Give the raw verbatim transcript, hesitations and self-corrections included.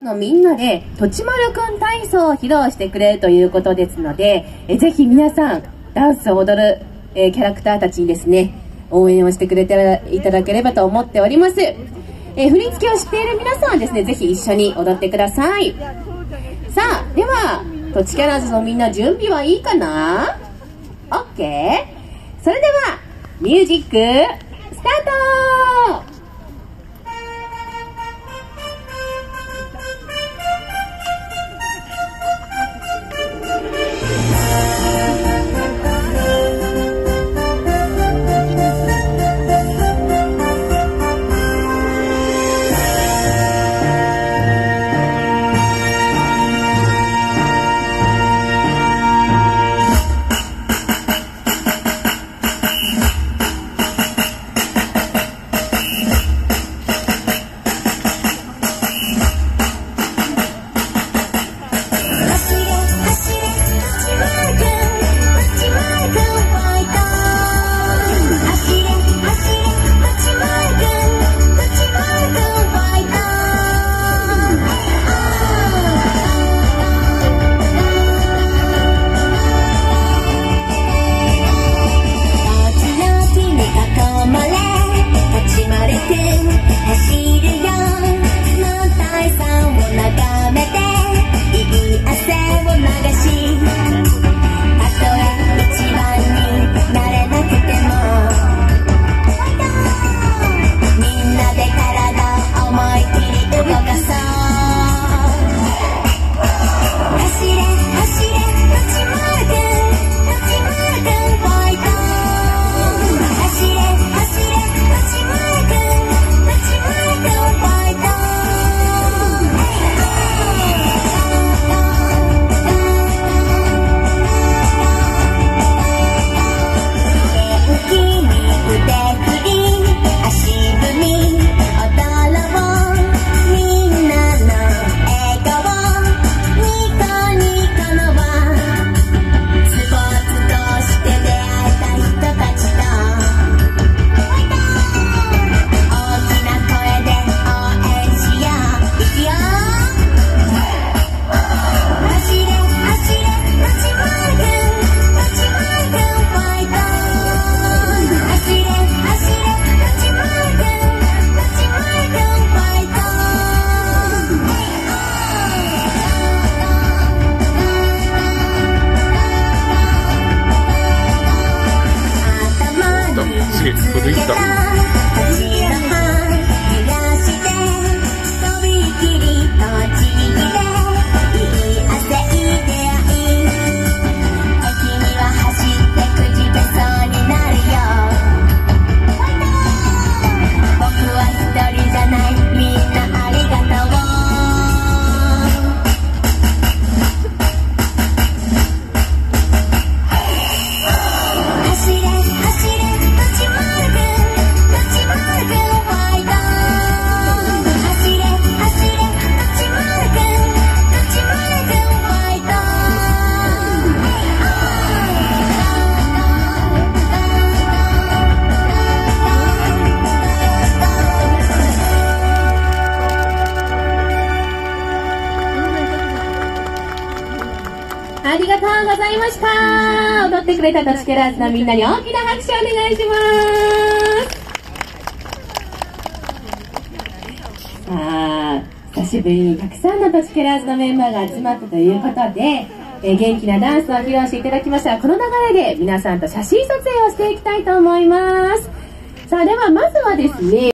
のみんなでとちまるくん体操を披露してくれるということですので、えぜひ皆さんダンスを踊る、えー、キャラクターたちにですね応援をしてくれていただければと思っております。えー、振り付けを知っている皆さんはですねぜひ一緒に踊ってください。さあではとちキャラーズのみんな準備はいいかな？ OK。 それではミュージックスタート。 できた。 ありがとうございました。踊ってくれたとちキャラーズのみんなに大きな拍手をお願いします。さあ、久しぶりにたくさんのとちキャラーズのメンバーが集まったということで、え元気なダンスを披露していただきましたが、この流れで皆さんと写真撮影をしていきたいと思います。さあ、ではまずはですね